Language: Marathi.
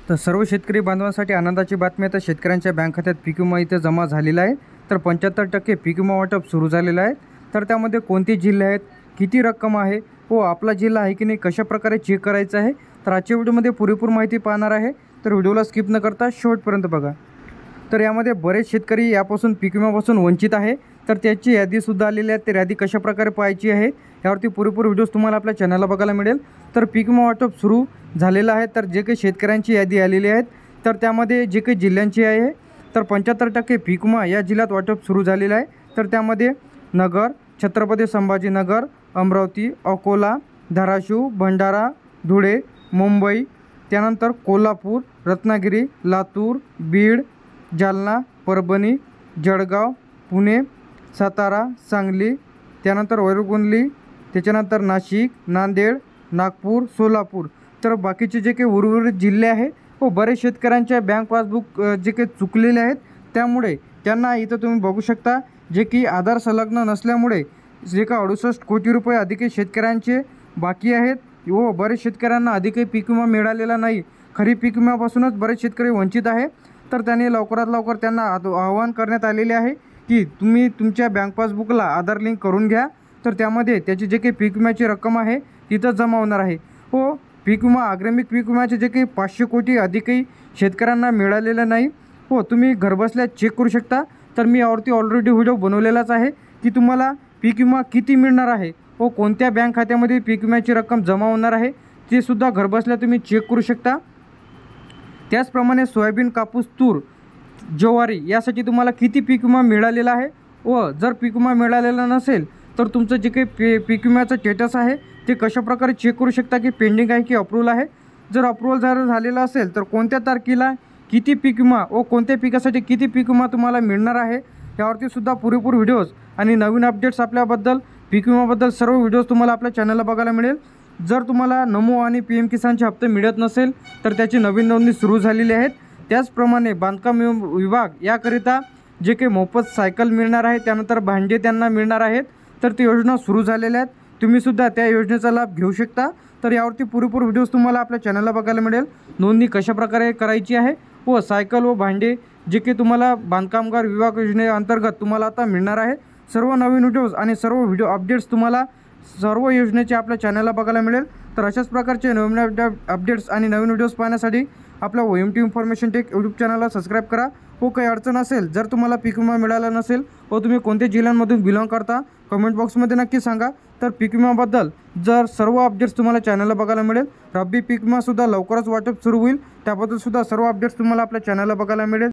तर सर्व शेतकरी बांधवांसाठी आनंदाची बातमी आहे। तर शेतकऱ्यांच्या बँक खात्यात पीक विमा इथे जमा झालेला आहे। तर 75% पीक विमा वाटप सुरू झालेलं आहे। तर त्यामध्ये कोणते जिल्हे आहेत, किती रक्कम आहे व आपला जिल्हा आहे की नाही, कशाप्रकारे चेक करायचं आहे, तर आजच्या व्हिडिओमध्ये पुरेपूर माहिती पाहणार आहे। तर व्हिडिओला स्किप न करता शेवटपर्यंत बघा। तर यामध्ये बरेच शेतकरी यापासून पीक विम्यापासून वंचित आहे। तर त्याची यादीसुद्धा आलेली आहे। तर यादी कशाप्रकारे पाहायची आहे यावरती पुरेपूर व्हिडिओज तुम्हाला आपल्या चॅनलला बघायला मिळेल। तर पीक विमा वाटप सुरू झालेलं आहे। तर जे काही शेतकऱ्यांची यादी आलेली आहे, तर त्यामध्ये जे काही जिल्ह्यांची आहे, तर 75% पीक विमा या जिल्ह्यात वाटप सुरू झालेलं आहे। तर त्यामध्ये नगर, छत्रपती संभाजीनगर, अमरावती, अकोला, धाराशिव, भंडारा, धुळे, मुंबई, त्यानंतर कोल्हापूर, रत्नागिरी, लातूर, बीड, जालना, परभणी, जळगाव, पुणे, सातारा, सांगली, त्यानंतर वैरगुंजली, त्याच्यानंतर नाशिक, नांदेड, नागपूर, सोलापूर। तर बाकीचे जे काही उर्वरित जिल्हे आहे व बरेच शेतकऱ्यांच्या बँक पासबुक जे काही चुकलेले आहेत, त्यामुळे त्यांना इथं तुम्ही बघू शकता जे की आधार संलग्न नसल्यामुळे जे का 68 कोटी रुपये अधिक शेतकऱ्यांचे बाकी आहेत व बरेच शेतकऱ्यांना अधिकही पीक विमा मिळालेला नाही। खरीप पीक विम्यापासूनच बरेच शेतकरी वंचित आहे। तर त्यांनी लवकरात लवकर त्यांना आवाहन करण्यात आलेले आहे की तुम्ही तुमच्या बँक पासबुकला आधार लिंक करून घ्या। तर त्यामध्ये त्याची जे काही पीक विम्याची रक्कम आहे तिथं जमा होणार आहे व पीक विमा अग्रिम पीक विम्याचे जे काही 500 कोटी अधिकही शेतकऱ्यांना मिळालेलं नाही व तुम्ही घरबसल्या चेक करू शकता। तर मी यावरती ऑलरेडी व्हिडिओ बनवलेलाच आहे की तुम्हाला पीक विमा किती मिळणार आहे व कोणत्या बँक खात्यामध्ये पीक विम्याची रक्कम जमा होणार आहे ते सुद्धा घरबसल्या तुम्ही चेक करू शकता। त्याचप्रमाणे सोयाबीन, कापूस, तूर, ज्वारी यासाठी तुम्हाला किती पीक विमा मिळालेला आहे व जर पीक विमा मिळालेला नसेल तर तुमचं जे काही पीक विम्याचं स्टेटस आहे ते कशाप्रकारे चेक करू शकता की पेंडिंग आहे की अप्रूव्हल आहे। जर अप्रूव्हल जर झालेलं असेल तर कोणत्या तारखेला किती पीक विमा व कोणत्या पिकासाठी किती पीक विमा तुम्हाला मिळणार आहे यावरती सुद्धा पुरेपूर व्हिडिओज आणि नवीन अपडेट्स आपल्याबद्दल पीक विमाबद्दल सर्व व्हिडिओज तुम्हाला आपल्या चॅनलला बघायला मिळेल। जर तुम्हाला नमो आणि PM किसानचे हप्ते मिळत नसेल तर त्याची नवीन नोंदणी सुरू झालेली आहे। त्याचप्रमाणे बांधकाम विभाग याकरिता जे काही मोफत सायकल मिळणार आहे, त्यानंतर भांडे त्यांना मिळणार आहेत, तर ती योजना सुरू झालेल्या आहेत। तुम्हीसुद्धा त्या योजनेचा लाभ घेऊ शकता। तर यावरती पुरेपूर व्हिडिओज तुम्हाला आपल्या चॅनलला बघायला मिळेल। नोंदणी कशाप्रकारे करायची आहे व सायकल व भांडे जे काही तुम्हाला बांधकामगार विभाग योजनेअंतर्गत तुम्हाला आता मिळणार आहे। सर्व नवीन व्हिडिओज आणि सर्व व्हिडिओ अपडेट्स तुम्हाला सर्व योजनेचे आपल्या चॅनलला बघायला मिळेल। तर अशाच प्रकारचे नवीन अपडेट्स आणि नवीन व्हिडिओज पाहण्यासाठी आपल्या OMT इन्फॉर्मेशन टेक यूट्यूब चॅनलला सबस्क्राईब करा। व काही अडचण असेल, जर तुम्हाला पीक विमा मिळाला नसेल व तुम्ही कोणत्या जिल्ह्यांमधून बिलॉंग करता, कमेंट बॉक्समध्ये नक्की सांगा। तर पीक विम्याबद्दल जर सर्व अपडेट्स तुम्हाला चॅनलला बघायला मिळेल। रब्बी पीक विमासुद्धा लवकरच वाटप सुरू होईल, त्याबद्दल सुद्धा सर्व अपडेट्स तुम्हाला आपल्या चॅनलला बघायला मिळेल।